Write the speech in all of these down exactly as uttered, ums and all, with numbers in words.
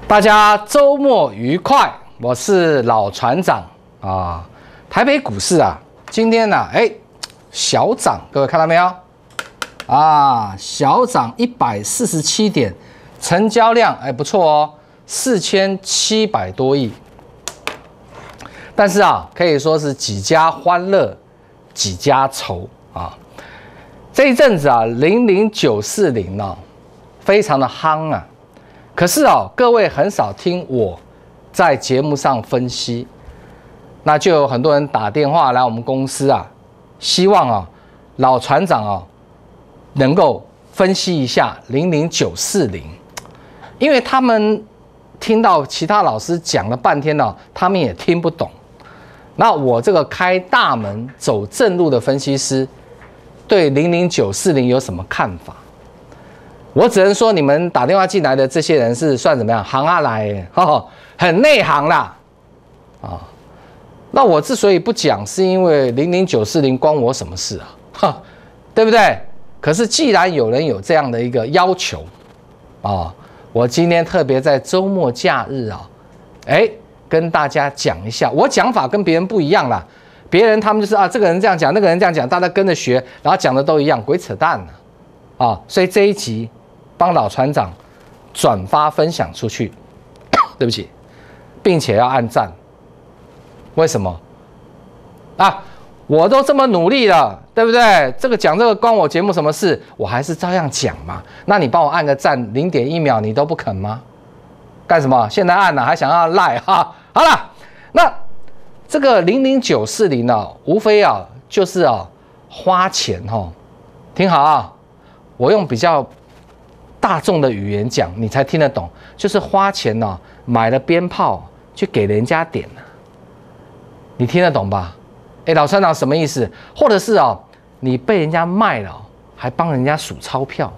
大家周末愉快，我是老船长啊。台北股市啊，今天呢、啊，哎，小涨，各位看到没有？啊，小涨一百四十七点，成交量哎不错哦，四千七百多亿。但是啊，可以说是几家欢乐，几家愁啊。这一阵子啊，零零九四零呢，非常的夯啊。可是哦，各位很少听我在节目上分析，那就有很多人打电话来我们公司啊，希望啊老船长啊能够分析一下零零九四零，因为他们听到其他老师讲了半天呢，他们也听不懂。那我这个开大门走正路的分析师，对零零九四零有什么看法？我只能说，你们打电话进来的这些人是算怎么样？行啊来，哦，很内行啦，啊。那我之所以不讲，是因为零零九四零关我什么事啊？哈，对不对？可是既然有人有这样的一个要求，啊，我今天特别在周末假日啊，哎，跟大家讲一下，我讲法跟别人不一样啦。别人他们就是啊，这个人这样讲，那个人这样讲，大家跟着学，然后讲的都一样，鬼扯淡呢，啊。所以这一集。帮老船长转发分享出去，对不起，并且要按赞。为什么？啊，我都这么努力了，对不对？这个讲这个关我节目什么事？我还是照样讲嘛。那你帮我按个赞，零点一秒你都不肯吗？干什么？现在按了还想要赖哈？好了，那这个零零九四零呢，无非啊就是啊花钱哈、哦，听好啊，我用比较。大众的语言讲，你才听得懂，就是花钱呢、哦，买了鞭炮去给人家点了，你听得懂吧？哎，老船长什么意思？或者是哦，你被人家卖了，还帮人家数钞票。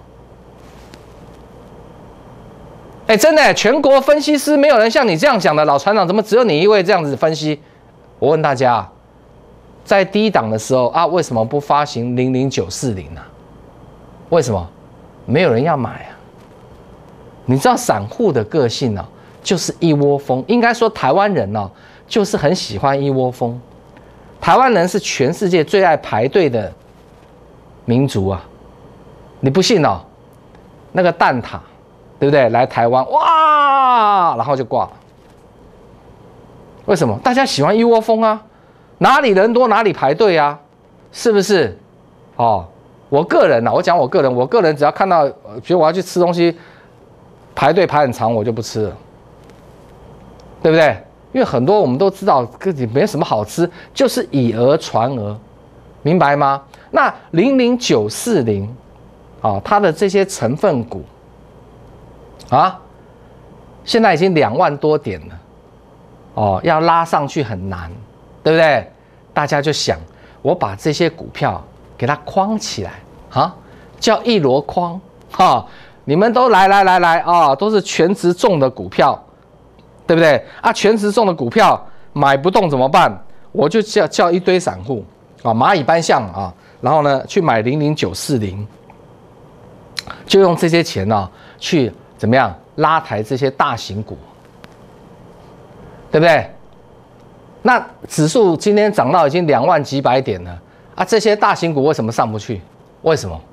哎，真的，全国分析师没有人像你这样讲的，老船长怎么只有你一位这样子分析？我问大家，在低档的时候啊，为什么不发行零零九四零呢？为什么？没有人要买啊！你知道散户的个性呢、啊，就是一窝蜂。应该说台湾人呢、啊，就是很喜欢一窝蜂。台湾人是全世界最爱排队的民族啊！你不信哦？那个蛋挞，对不对？来台湾哇，然后就挂了。为什么？大家喜欢一窝蜂啊！哪里人多哪里排队啊，是不是？哦。我个人啊，我讲我个人，我个人只要看到，比如我要去吃东西，排队排很长，我就不吃了，对不对？因为很多我们都知道，这里没什么好吃，就是以讹传讹，明白吗？那零零九四零啊，它的这些成分股啊，现在已经两万多点了，哦，要拉上去很难，对不对？大家就想，我把这些股票。给它框起来啊，叫一箩筐哈！你们都来来来来啊，都是全职重的股票，对不对啊？全职重的股票买不动怎么办？我就叫叫一堆散户啊，蚂蚁搬象啊，然后呢去买零零九四零，就用这些钱呢、啊、去怎么样拉抬这些大型股，对不对？那指数今天涨到已经两万几百点了。啊，这些大型股为什么上不去？为什么？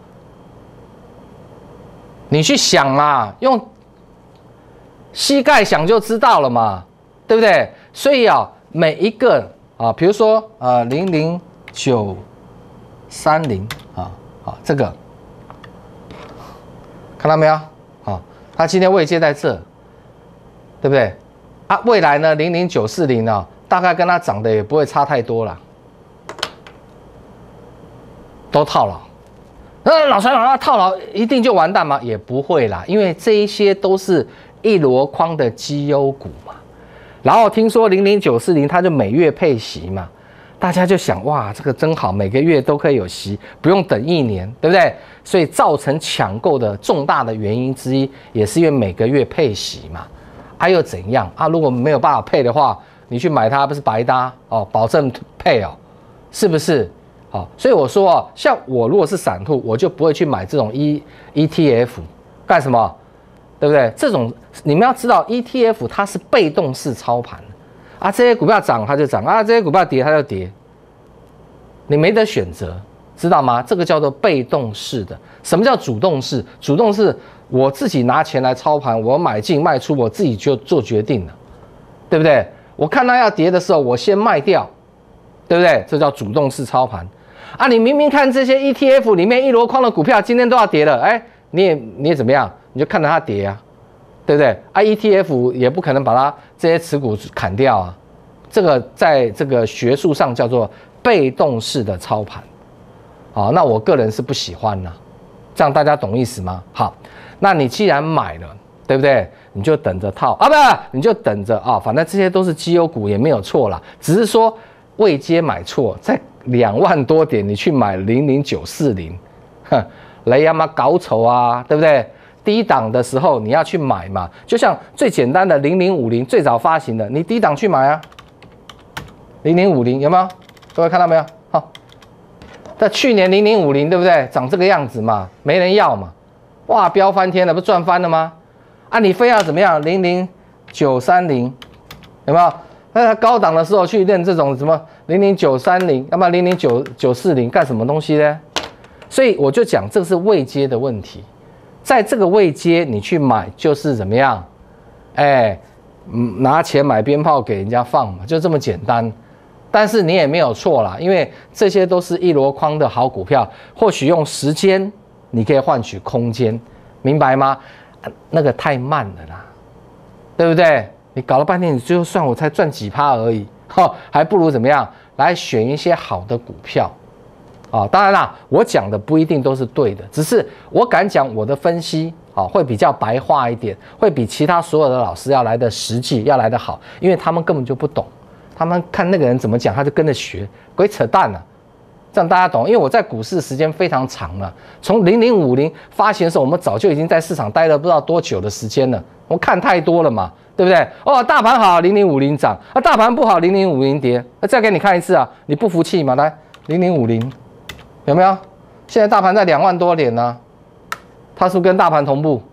你去想嘛，用膝盖想就知道了嘛，对不对？所以啊，每一个啊，比如说呃零零九三零啊，好这个看到没有？啊，它今天位阶在这，对不对？啊，未来呢零零九四零呢，大概跟它涨的也不会差太多了。都套牢，那老船长要套牢一定就完蛋吗？也不会啦，因为这一些都是一箩筐的绩优股嘛。然后听说零零九四零它就每月配息嘛，大家就想哇，这个真好，每个月都可以有息，不用等一年，对不对？所以造成抢购的重大的原因之一，也是因为每个月配息嘛。啊又怎样啊？如果没有办法配的话，你去买它不是白搭哦，保证配哦，是不是？好，所以我说啊，像我如果是散户，我就不会去买这种 E E T F， 干什么？ 对不对？这种你们要知道 ，E T F 它是被动式操盘啊，这些股票涨它就涨啊，这些股票跌它就跌，你没得选择，知道吗？这个叫做被动式的。什么叫主动式？主动式我自己拿钱来操盘，我买进卖出，我自己就做决定了，对不对？我看它要跌的时候，我先卖掉，对不对？这叫主动式操盘啊！你明明看这些 E T F 里面一箩筐的股票今天都要跌了，哎，你也你也怎么样？你就看着它跌啊，对不对？啊 ，E T F 也不可能把它这些持股砍掉啊。这个在这个学术上叫做被动式的操盘，好，那我个人是不喜欢的，这样大家懂意思吗？好，那你既然买了，对不对？你就等着套啊，不，你就等着啊，反正这些都是绩优股也没有错啦，只是说位阶买错，在两万多点你去买零零九四零，哼，雷亚嘛搞丑啊，对不对？低档的时候你要去买嘛，就像最简单的零零五零最早发行的，你低档去买啊，零零五零有没有？各位看到没有？好，在去年零零五零对不对？长这个样子嘛，没人要嘛，哇，飙翻天了，不赚翻了吗？啊，你非要怎么样？零零九三零有没有？那它高档的时候去练这种什么零零九三零，要么零零九九四零干什么东西呢？所以我就讲这是位阶的问题。在这个位阶，你去买就是怎么样？哎，拿钱买鞭炮给人家放嘛，就这么简单。但是你也没有错啦，因为这些都是一箩筐的好股票，或许用时间你可以换取空间，明白吗？那个太慢了啦，对不对？你搞了半天，你最后算我才赚几趴而已，哈，还不如怎么样？来选一些好的股票。啊，当然啦，我讲的不一定都是对的，只是我敢讲我的分析啊，会比较白话一点，会比其他所有的老师要来的实际，要来的好，因为他们根本就不懂，他们看那个人怎么讲，他就跟着学，鬼扯淡啊！这样大家懂？因为我在股市时间非常长了，从零零五零发行的时候，我们早就已经在市场待了不知道多久的时间了，我看太多了嘛，对不对？哦，大盘好，零零五零涨；啊，大盘不好，零零五零跌。那再给你看一次啊，你不服气吗？来，零零五零。有没有？现在大盘在两万多点呢、啊，它是不是跟大盘同步？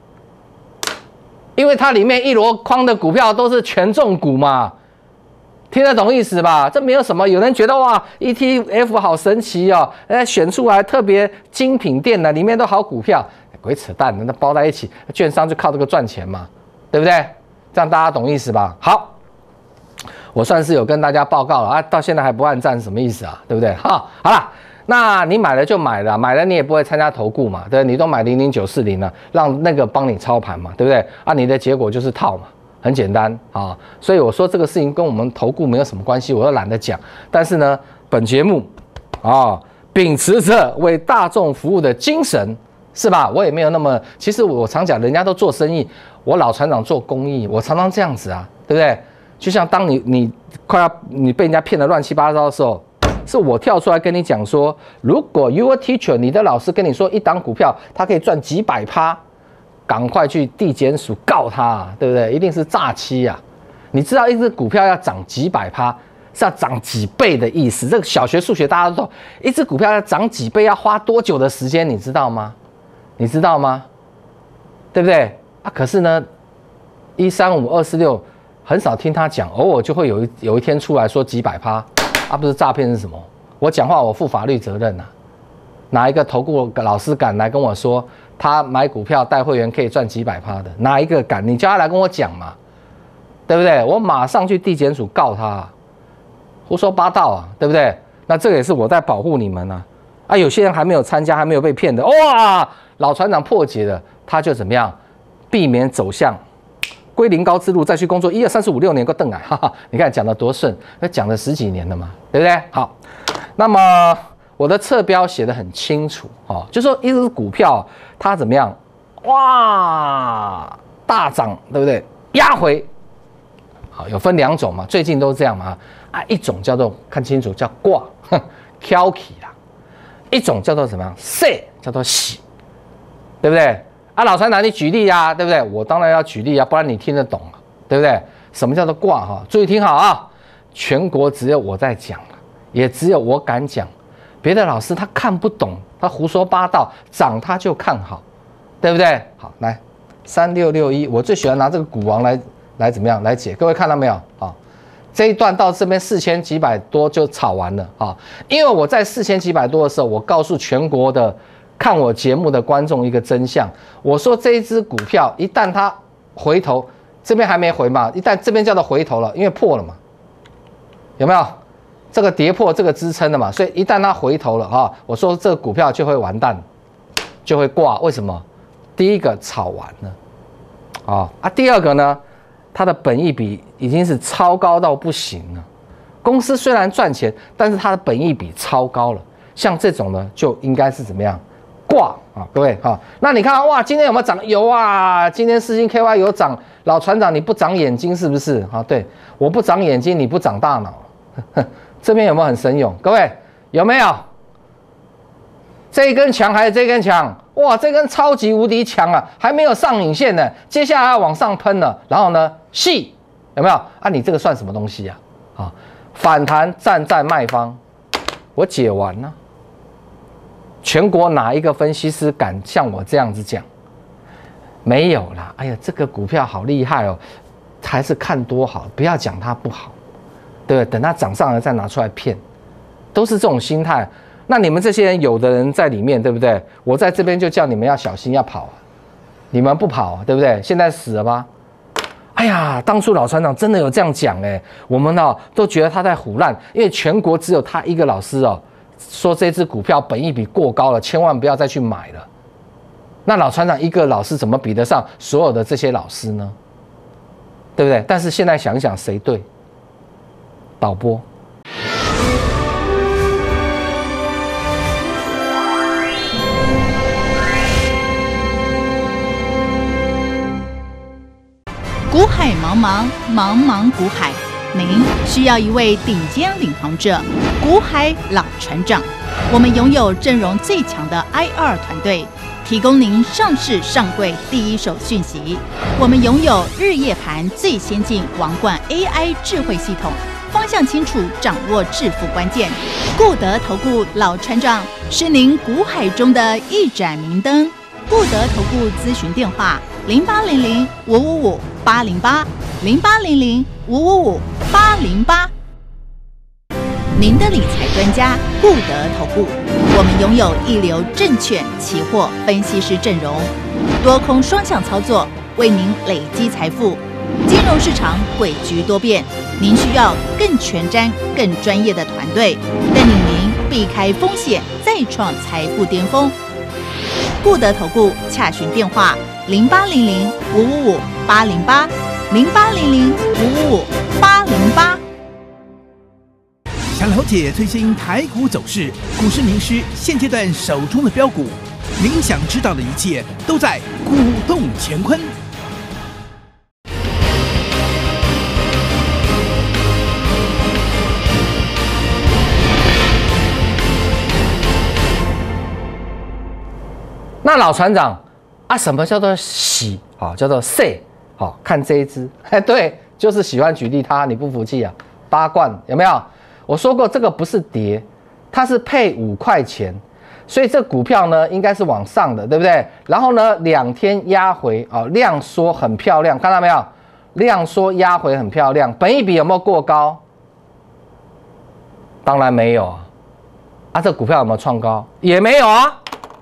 因为它里面一箩筐的股票都是权重股嘛，听得懂意思吧？这没有什么。有人觉得哇 ，E T F 好神奇哦，哎，选出来特别精品店的，里面都好股票，鬼扯淡，那包在一起，券商就靠这个赚钱嘛，对不对？这样大家懂意思吧？好，我算是有跟大家报告了啊，到现在还不按赞，什么意思啊？对不对？哈，好了。那你买了就买了，买了你也不会参加投顾嘛，对不对？你都买零零九四零了，让那个帮你操盘嘛，对不对？啊，你的结果就是套嘛，很简单啊。所以我说这个事情跟我们投顾没有什么关系，我又懒得讲。但是呢，本节目啊，秉持着为大众服务的精神，是吧？我也没有那么，其实我常讲，人家都做生意，我老船长做公益，我常常这样子啊，对不对？就像当你你快要你被人家骗得乱七八糟的时候。是我跳出来跟你讲说，如果 your teacher 你的老师跟你说一档股票它可以赚几百趴，赶快去地检署告他、啊，对不对？一定是诈欺啊！你知道一只股票要涨几百趴是要涨几倍的意思？这个小学数学大家都懂，一只股票要涨几倍要花多久的时间？你知道吗？你知道吗？对不对？啊，可是呢，一三五二四六很少听他讲，偶尔就会有一有一天出来说几百趴。啊，不是诈骗是什么？我讲话我负法律责任呐、啊。哪一个投顾老师敢来跟我说，他买股票带会员可以赚几百趴的？哪一个敢？你叫他来跟我讲嘛，对不对？我马上去地检署告他、啊，胡说八道啊，对不对？那这个也是我在保护你们啊。啊，有些人还没有参加，还没有被骗的，哇，老船长破解了，他就怎么样，避免走向。归零高之路，再去工作一二三四五六年个邓啊，哈哈！你看讲的多顺，那讲了十几年了嘛，对不对？好，那么我的侧标写得很清楚哦，就说一只股票它怎么样，哇，大涨，对不对？压回，好，有分两种嘛，最近都这样嘛啊，一种叫做看清楚叫挂，哼，挑起啦，一种叫做什么样，塞，叫做洗，对不对？啊，老船长，你举例啊，对不对？我当然要举例啊，不然你听得懂啊，对不对？什么叫做挂哈？注意听好啊，全国只有我在讲，也只有我敢讲，别的老师他看不懂，他胡说八道，涨他就看好，对不对？好，来三六六一，我最喜欢拿这个股王来来怎么样来解？各位看到没有啊？这一段到这边四千几百多就炒完了啊！因为我在四千几百多的时候，我告诉全国的看我节目的观众一个真相，我说这一只股票一旦它回头，这边还没回嘛，一旦这边叫做回头了，因为破了嘛，有没有？这个跌破这个支撑的嘛，所以一旦它回头了啊，我说这个股票就会完蛋，就会挂。为什么？第一个炒完了啊啊，第二个呢，它的本益比已经是超高到不行了。公司虽然赚钱，但是它的本益比超高了。像这种呢，就应该是怎么样挂啊？各位啊，那你看哇，今天有没有涨？有啊，今天世芯 K Y 有涨。老船长，你不长眼睛是不是啊？对，我不长眼睛，你不长大脑。这边有没有很神勇？各位有没有？这一根强还是这根强？哇，这根超级无敌强啊，还没有上影线呢，接下来要往上喷了。然后呢，细有没有啊？你这个算什么东西啊？啊，反弹站在卖方，我解完了。全国哪一个分析师敢像我这样子讲？没有啦。哎呀，这个股票好厉害哦，还是看多好，不要讲它不好。对，等它涨上来再拿出来骗，都是这种心态。那你们这些人，有的人在里面，对不对？我在这边就叫你们要小心，要跑啊！你们不跑，对不对？现在死了吧？哎呀，当初老船长真的有这样讲哎，我们哦都觉得他在唬烂，因为全国只有他一个老师哦，说这只股票本益比过高了，千万不要再去买了。那老船长一个老师怎么比得上所有的这些老师呢？对不对？但是现在想想，谁对？导播， 股海茫茫，茫茫股海，您需要一位顶尖领航者，股海老船长。我们拥有阵容最强的 I R 团队，提供您上市上柜第一手讯息。我们拥有日夜盘最先进王冠 A I 智慧系统。方向清楚，掌握致富关键。固德投顾老船长是您股海中的一盏明灯。固德投顾咨询电话：零八零零五五五八零八零八零零五五五八零八。您的理财专家固德投顾，我们拥有一流证券、期货分析师阵容，多空双向操作，为您累积财富。金融市场诡谲多变，您需要更全瞻、更专业的团队，带领您避开风险，再创财富巅峰。固德投顾洽询电话：零八零零五五五八零八零八零零五五五八零八。 想了解最新台股走势，股市名师现阶段手中的标股，您想知道的一切都在股动乾坤。 那老船长啊，什么叫做喜啊？叫做 say 好，看这一只，哎，对，就是喜欢举例它，你不服气啊？八冠有没有？我说过这个不是跌，它是配五块钱，所以这股票呢应该是往上的，对不对？然后呢两天压回啊，量缩很漂亮，看到没有？量缩压回很漂亮，本益比有没有过高？当然没有啊。啊，这股票有没有创高？也没有啊。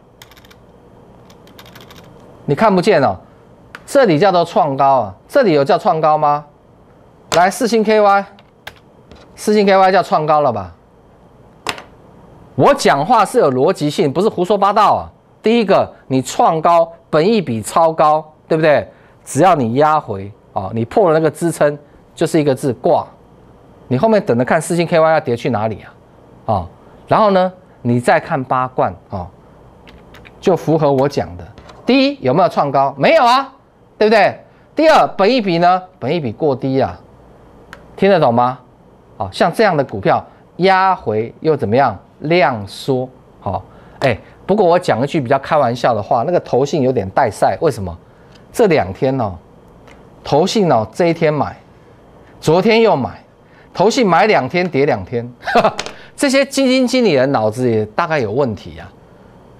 你看不见哦，这里叫做创高啊，这里有叫创高吗？来，世芯 K Y， 世芯 K Y 叫创高了吧？我讲话是有逻辑性，不是胡说八道啊。第一个，你创高，本益比超高，对不对？只要你压回啊、哦，你破了那个支撑，就是一个字挂。你后面等着看世芯 K Y 要跌去哪里啊？啊、哦，然后呢，你再看八冠啊、哦，就符合我讲的。第一，有没有创高？没有啊，对不对？第二，本益比呢？本益比过低啊，听得懂吗？好，像这样的股票压回又怎么样？量缩，好，哎，不过我讲一句比较开玩笑的话，那个投信有点带赛，为什么？这两天哦，投信哦这一天买，昨天又买，投信买两天跌两天，这些基金经理人脑子也大概有问题啊。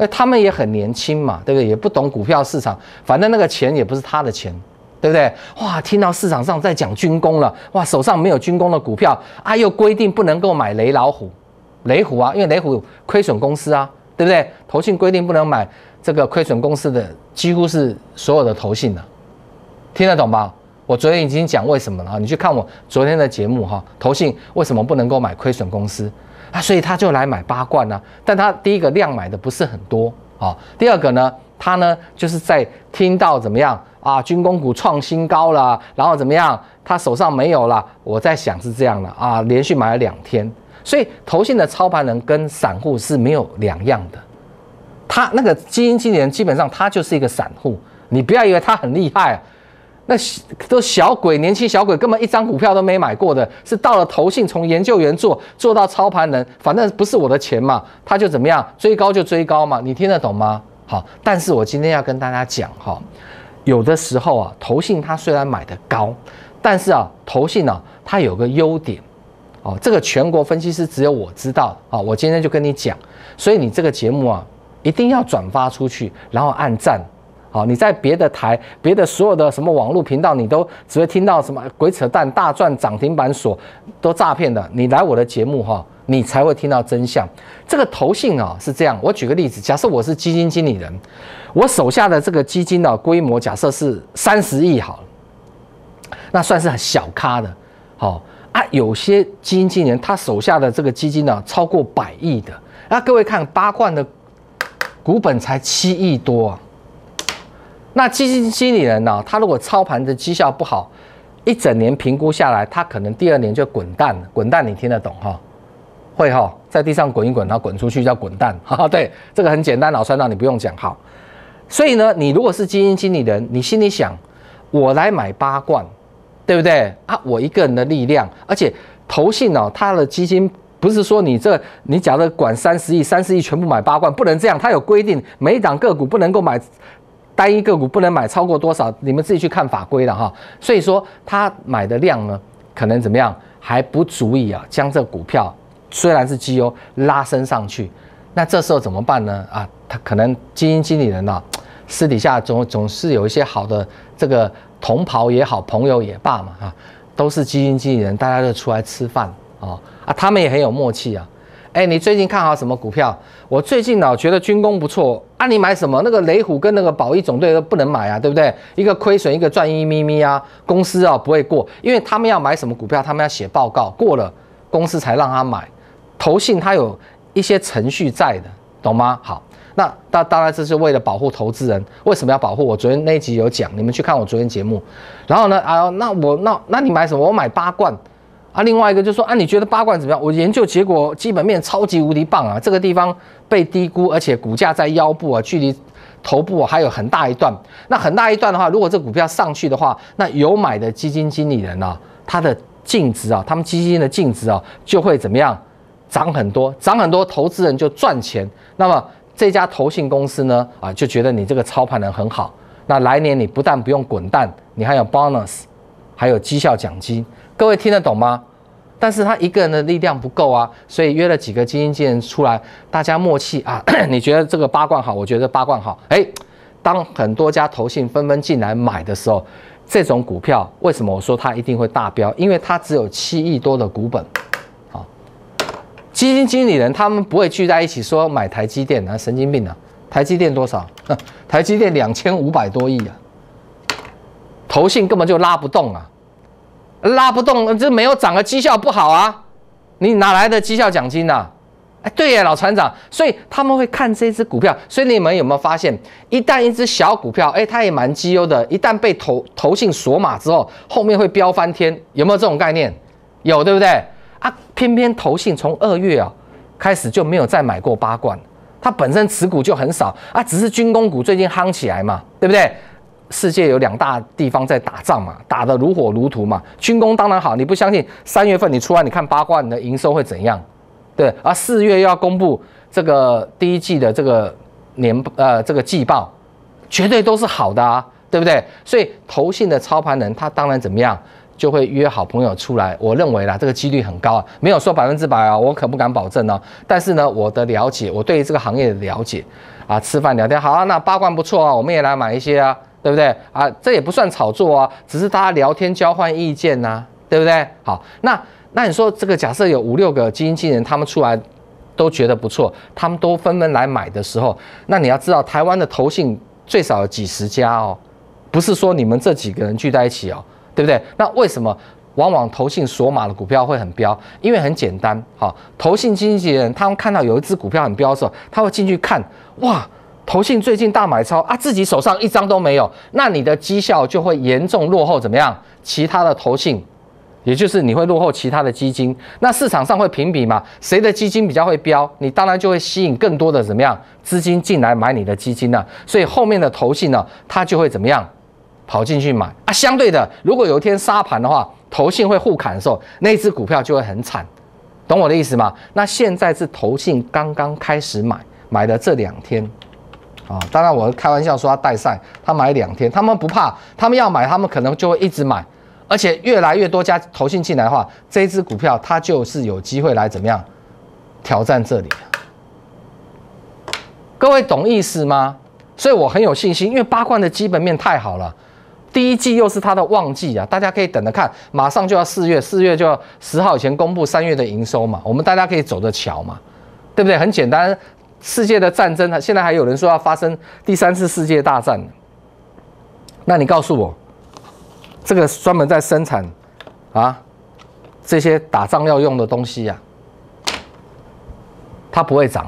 哎，他们也很年轻嘛，对不对？也不懂股票市场，反正那个钱也不是他的钱，对不对？哇，听到市场上在讲军工了，哇，手上没有军工的股票啊，又规定不能够买雷老虎、雷虎啊，因为雷虎亏损公司啊，对不对？投信规定不能买这个亏损公司的，几乎是所有的投信了，听得懂吧？我昨天已经讲为什么了，你去看我昨天的节目哈，投信为什么不能够买亏损公司啊？所以他就来买八冠啊，但他第一个量买的不是很多啊，第二个呢，他呢就是在听到怎么样啊，军工股创新高了，然后怎么样，他手上没有了，我在想是这样的啊，连续买了两天，所以投信的操盘人跟散户是没有两样的，他那个基金经理人基本上他就是一个散户，你不要以为他很厉害。那都小鬼，年轻小鬼根本一张股票都没买过的，是到了投信从研究员做做到操盘人，反正不是我的钱嘛，他就怎么样追高就追高嘛，你听得懂吗？好，但是我今天要跟大家讲哈，有的时候啊，投信它虽然买的高，但是啊，投信啊它有个优点，哦，这个全国分析师只有我知道啊，我今天就跟你讲，所以你这个节目啊一定要转发出去，然后按赞。好，你在别的台、别的所有的什么网络频道，你都只会听到什么鬼扯淡、大赚涨停板锁，都诈骗的。你来我的节目哈，你才会听到真相。这个投信啊是这样，我举个例子，假设我是基金经理人，我手下的这个基金的规模假设是三十亿好了，那算是很小咖的。好啊，有些基金经理人他手下的这个基金呢超过百亿的，那各位看八冠的股本才七亿多啊。那基金经理人呢、啊？他如果操盘的绩效不好，一整年评估下来，他可能第二年就滚蛋了。滚蛋你听得懂哈？会哈，在地上滚一滚，然后滚出去叫滚蛋。哈，对，这个很简单，老船长你不用讲好。所以呢，你如果是基金经理人，你心里想，我来买八冠，对不对啊？我一个人的力量，而且投信哦，他的基金不是说你这你假如管三十亿，三十亿全部买八冠，不能这样，他有规定，每一档个股不能够买。单一个股不能买超过多少，你们自己去看法规了哈。所以说他买的量呢，可能怎么样还不足以啊，将这股票虽然是绩优拉升上去。那这时候怎么办呢？啊，他可能基金经理人啊，私底下总总是有一些好的这个同袍也好，朋友也罢嘛，啊，都是基金经理人，大家就出来吃饭啊啊，他们也很有默契啊。哎，你最近看好什么股票？我最近呢、啊、觉得军工不错啊，你买什么？那个雷虎跟那个宝一总队都不能买啊，对不对？一个亏损，一个赚一咪咪啊，公司啊不会过，因为他们要买什么股票，他们要写报告，过了公司才让他买。投信它有一些程序在的，懂吗？好，那当当然这是为了保护投资人，为什么要保护？我昨天那一集有讲，你们去看我昨天节目。然后呢啊，那我那那你买什么？我买八冠。啊，另外一个就是说啊，你觉得八冠怎么样？我研究结果基本面超级无敌棒啊，这个地方被低估，而且股价在腰部啊，距离头部、啊、还有很大一段。那很大一段的话，如果这股票上去的话，那有买的基金经理人啊，他的净值啊，他们基金的净值啊，就会怎么样？涨很多，涨很多，投资人就赚钱。那么这家投信公司呢，啊，就觉得你这个操盘人很好。那来年你不但不用滚蛋，你还有 bonus， 还有绩效奖金。各位听得懂吗？但是他一个人的力量不够啊，所以约了几个基金经理人出来，大家默契啊。你觉得这个八冠好，我觉得八冠好。哎，当很多家投信纷纷进来买的时候，这种股票为什么我说它一定会大飙？因为它只有七亿多的股本。好，基金经理人他们不会聚在一起说买台积电啊，神经病啊！台积电多少？台积电两千五百多亿啊，投信根本就拉不动啊。拉不动，这没有涨的绩效不好啊！你哪来的绩效奖金啊？哎，对耶，老船长，所以他们会看这只股票。所以你们有没有发现，一旦一只小股票，哎，它也蛮绩优的，一旦被投投信锁码之后，后面会飙翻天，有没有这种概念？有，对不对？啊，偏偏投信从二月啊开始就没有再买过八冠，它本身持股就很少啊，只是军工股最近夯起来嘛，对不对？世界有两大地方在打仗嘛，打得如火如荼嘛。军工当然好，你不相信？三月份你出来，你看八冠的营收会怎样？对，而四月又要公布这个第一季的这个年呃这个季报，绝对都是好的啊，对不对？所以投信的操盘人他当然怎么样？ 就会约好朋友出来。我认为啦，这个几率很高啊，没有说百分之百啊，我可不敢保证哦。但是呢，我的了解，我对于这个行业的了解啊，吃饭聊天好啊，那八冠不错啊，我们也来买一些啊，对不对啊？这也不算炒作啊，只是大家聊天交换意见呐、啊，对不对？好，那那你说这个假设有五六个基金经理人，他们出来都觉得不错，他们都纷纷来买的时候，那你要知道，台湾的投信最少有几十家哦，不是说你们这几个人聚在一起哦，对不对？那为什么往往投信锁码的股票会很飙？因为很简单，好，投信经纪人他们看到有一只股票很飙的时候，他会进去看，哇，投信最近大买超啊，自己手上一张都没有，那你的绩效就会严重落后，怎么样？其他的投信。也就是你会落后其他的基金，那市场上会评比嘛？谁的基金比较会飙，你当然就会吸引更多的怎么样资金进来买你的基金呢、啊？所以后面的投信呢，它就会怎么样跑进去买啊？相对的，如果有一天杀盘的话，投信会互砍的时候，那只股票就会很惨，懂我的意思吗？那现在是投信刚刚开始买，买的这两天。啊，当然我开玩笑说他带赛，他买两天，他们不怕，他们要买，他们可能就会一直买。而且越来越多家投信进来的话，这一支股票它就是有机会来怎么样挑战这里。各位懂意思吗？所以我很有信心，因为八冠的基本面太好了，第一季又是它的旺季啊，大家可以等着看，马上就要四月，四月就要十号以前公布三月的营收嘛，我们大家可以走着瞧嘛，对不对？很简单，世界的战争，现在还有人说要发生第三次世界大战，那你告诉我。这个专门在生产啊这些打仗要用的东西呀、啊，它不会涨。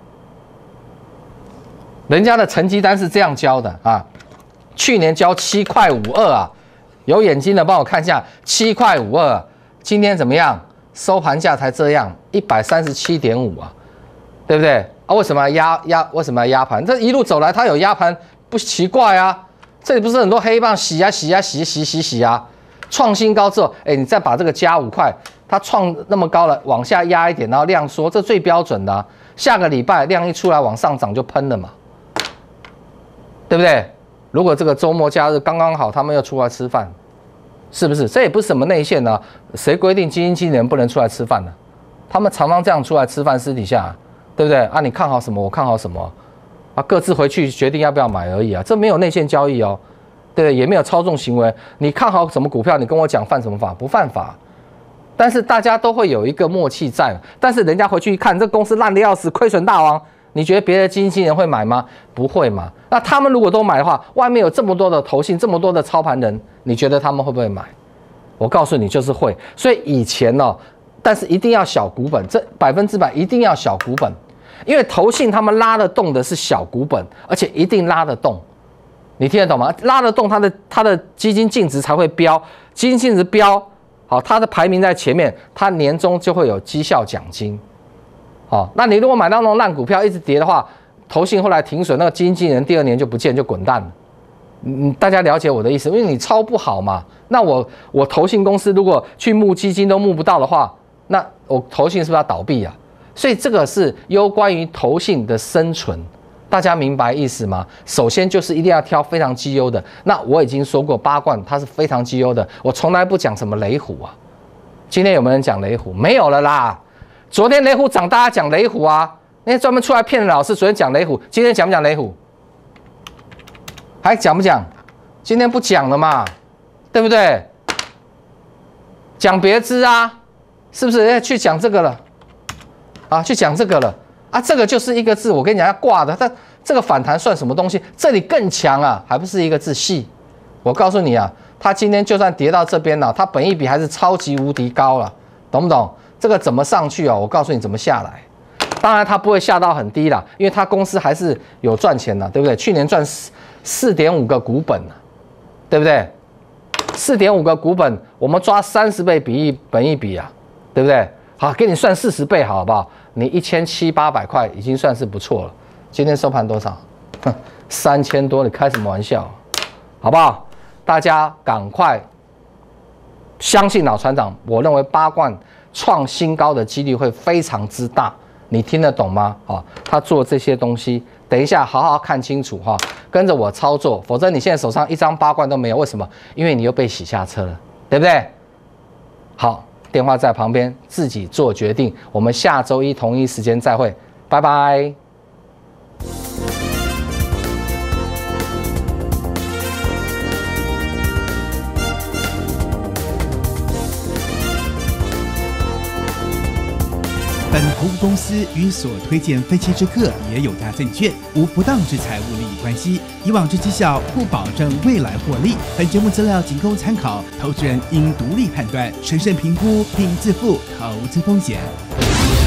人家的成绩单是这样交的啊，去年交七块五二啊，有眼睛的帮我看一下，七块五二，今天怎么样？收盘价才这样，一百三十七点五啊，对不对啊？为什么要压压？为什么要压盘？这一路走来，它有压盘，不奇怪啊。这里不是很多黑棒洗啊洗啊洗洗洗洗啊，创新高之后，哎，你再把这个加五块，它创那么高了，往下压一点，然后量缩，这最标准的、啊。下个礼拜量一出来往上涨就喷了嘛，对不对？如果这个周末假日刚刚好，他们又出来吃饭，是不是？这也不是什么内线啊，谁规定基金经理人不能出来吃饭呢？他们常常这样出来吃饭，私底下，对不对？啊，你看好什么，我看好什么。啊，各自回去决定要不要买而已啊，这没有内线交易哦，对不对？也没有操纵行为。你看好什么股票，你跟我讲犯什么法？不犯法。但是大家都会有一个默契在。但是人家回去一看，这公司烂得要死，亏损大王，你觉得别的基金经理人会买吗？不会嘛。那他们如果都买的话，外面有这么多的投信，这么多的操盘人，你觉得他们会不会买？我告诉你，就是会。所以以前呢、哦，但是一定要小股本，这百分之百一定要小股本。因为投信他们拉得动的是小股本，而且一定拉得动，你听得懂吗？拉得动它的它的基金净值才会飙，基金净值飙，好，它的排名在前面，它年终就会有绩效奖金，好，那你如果买到那种烂股票一直跌的话，投信后来停损，那个基金经理人第二年就不见就滚蛋了，嗯，大家了解我的意思，因为你抄不好嘛，那我我投信公司如果去募基金都募不到的话，那我投信是不是要倒闭啊？所以这个是攸关于投信的生存，大家明白意思吗？首先就是一定要挑非常绩优的。那我已经说过，八冠它是非常绩优的，我从来不讲什么雷虎啊。今天有没有人讲雷虎？没有了啦。昨天雷虎涨，大家讲雷虎啊，那些专门出来骗的老师，昨天讲雷虎，今天讲不讲雷虎？还讲不讲？今天不讲了嘛，对不对？讲别支啊，是不是？要去讲这个了。啊，去讲这个了啊，这个就是一个字，我跟你讲要挂的，但这个反弹算什么东西？这里更强啊，还不是一个字细？我告诉你啊，它今天就算跌到这边了，它本益比还是超级无敌高了，懂不懂？这个怎么上去哦？我告诉你怎么下来。当然它不会下到很低啦，因为它公司还是有赚钱的，对不对？去年赚四四点五个股本啊，对不对？四点五个股本，我们抓三十倍比益本益比啊，对不对？好，给你算四十倍，好不好？你一千七八百块已经算是不错了。今天收盘多少？哼，三千多，你开什么玩笑？好不好？大家赶快相信老船长，我认为八冠创新高的几率会非常之大。你听得懂吗？啊，他做这些东西，等一下好好看清楚哈，跟着我操作，否则你现在手上一张八冠都没有。为什么？因为你又被洗下车了。 对不对？好，电话在旁边，自己做决定。我们下周一同一时间再会，拜拜。 本投资公司与所推荐分期之客也有大证券无不当之财务利益关系，以往之绩效不保证未来获利。本节目资料仅供参考，投资人应独立判断、审慎评估并自负投资风险。